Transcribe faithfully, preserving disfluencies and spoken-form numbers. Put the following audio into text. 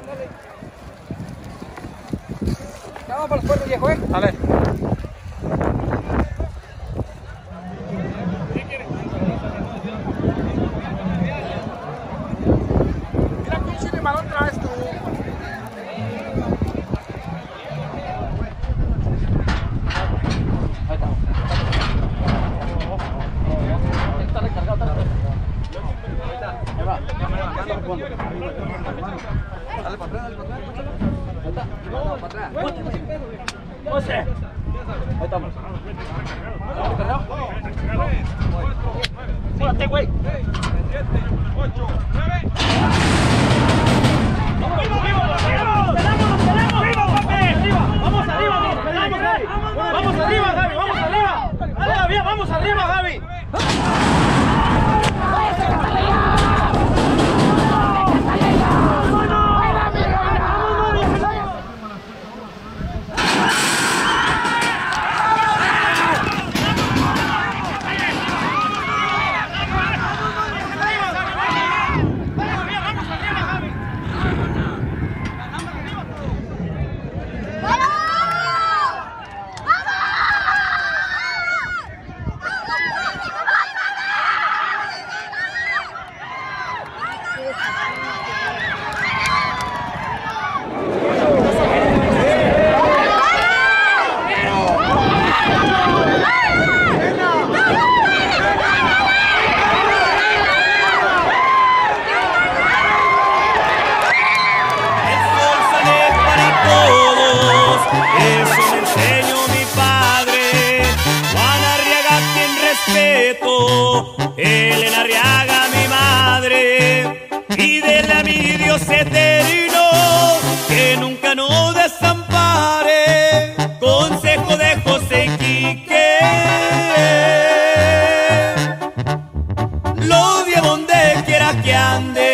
Vamos por los puertos, viejo, eh. Dale. Mira que un chile malón traes tú. Está recargado, está recargado. Ahí va. Dale para atrás, dale para atrás. Ahí está. No, para atrás. José. Ahí estamos. ¿Estamos cargados? Súbate, güey. ocho, nueve. ¡Vamos, arriba, arriba! ¡Vamos arriba, nos quedamos, Gaby! ¡Vamos arriba, Gaby! ¡Vamos arriba! ¡Dale, Gaby! ¡Vamos arriba, Gaby! Elena Arriaga, mi madre, pídele a mi Dios eterno que nunca nos desampare. Consejo de José Quique, lo de donde quiera que ande.